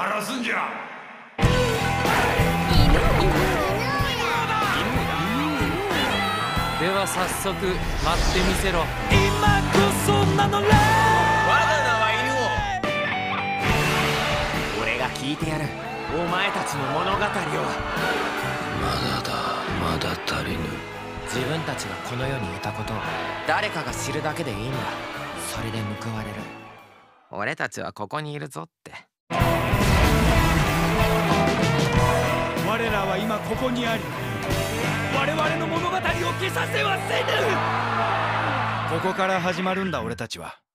晴らすんじゃ。 では早速待ってみせろ。 今こそ名乗れ。 我が名は犬王。俺が聞いてやる、お前たちの物語を。 まだだ、まだ足りぬ。 自分たちがこの世にいたことを誰かが知るだけでいいんだ。それで報われる。俺たちはここにいるぞって。 我らは今ここにあり、我々の物語を消させはせぬ。ここから始まるんだ俺たちは。